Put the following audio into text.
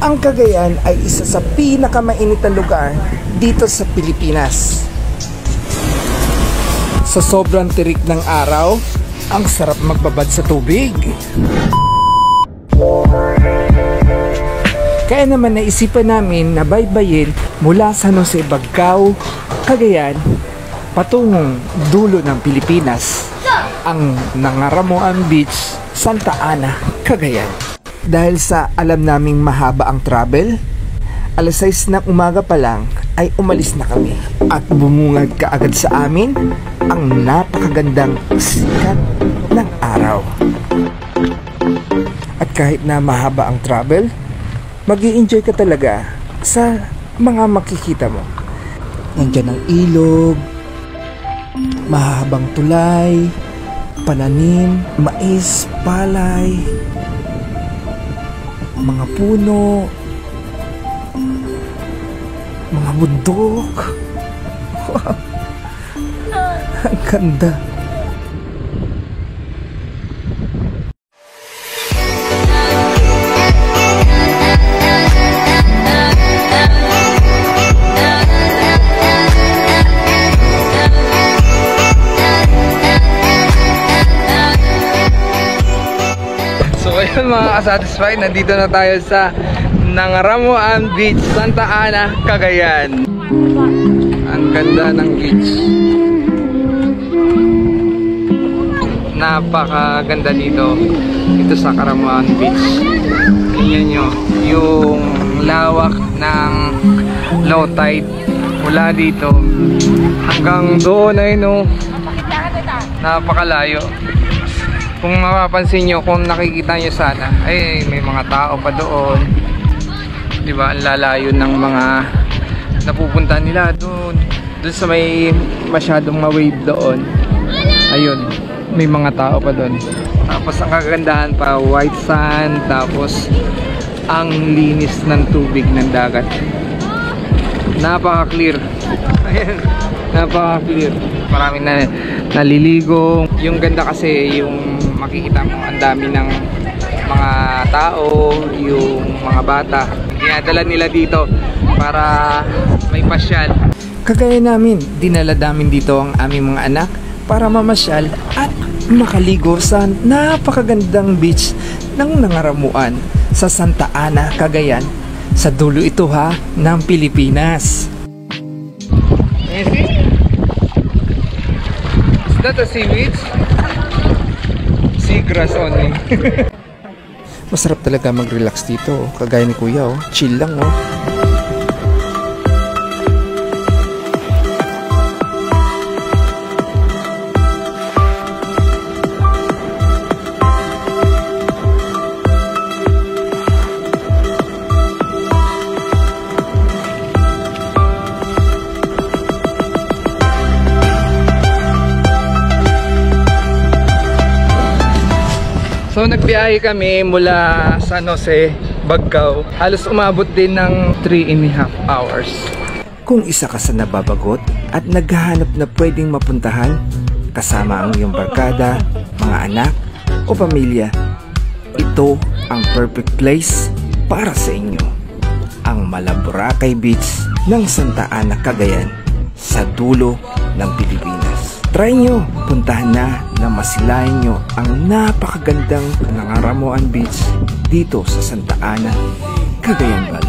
Ang Cagayan ay isa sa pinakamainit na lugar dito sa Pilipinas. Sa sobrang tirik ng araw, ang sarap magbabad sa tubig. Kaya naman naisipan namin na baybayin mula San Jose, Bagcao, Cagayan, patungong dulo ng Pilipinas, ang Nangaramuan Beach, Santa Ana, Cagayan. Dahil sa alam naming mahaba ang travel, alas 6 ng umaga pa lang ay umalis na kami at bumungad kaagad sa amin ang napakagandang sikat ng araw. At kahit na mahaba ang travel, mag-i-enjoy ka talaga sa mga makikita mo. Nandiyan ang ilog, mahabang tulay, pananim, mais, palay, mga puno, mga bundok. Wow. Ang ganda. So ayun mga ka-satisfied, nandito na tayo sa Nangaramuan Beach, Santa Ana, Cagayan. Ang ganda ng beach. Napakaganda dito sa Nangaramuan Beach. Tingnan nyo yung lawak ng low tide mula dito hanggang doon ay napakalayo. Kung mapapansin nyo, kung nakikita nyo sana, ay may mga tao pa doon, diba? Ang lalayo ng mga napupunta nila doon sa may masyadong ma-wave doon. Ayun, may mga tao pa doon. Tapos ang kagandahan pa, white sand, tapos ang linis ng tubig ng dagat. Napaka-clear. Ayan, napaka-clear. Marami na naliligo. Yung ganda kasi, yung makikita mo ang dami ng mga tao, yung mga bata. Dinadala nila dito para may pasyal. Kagaya namin, dinala namin dito ang aming mga anak para mamasyal at makaligo sa napakagandang beach ng Nangaramuan sa Santa Ana, Cagayan, sa dulo ito ng Pilipinas. Is that a seaweed? Seagrass only. Masarap talaga mag-relax dito, kagaya ni Kuya, chill lang . So nagbiyahe kami mula San Jose, Bagcao. Halos umabot din ng 3.5 hours. Kung isa ka sa nababagot at naghahanap na pwedeng mapuntahan kasama ang iyong barkada, mga anak o pamilya, ito ang perfect place para sa inyo. Ang Malaboracay Beach ng Santa Ana, Cagayan, sa dulo ng Pilipinas. Try nyo, puntahan na masilayan nyo ang napakagandang Nangaramuan Beach dito sa Santa Ana, Cagayan.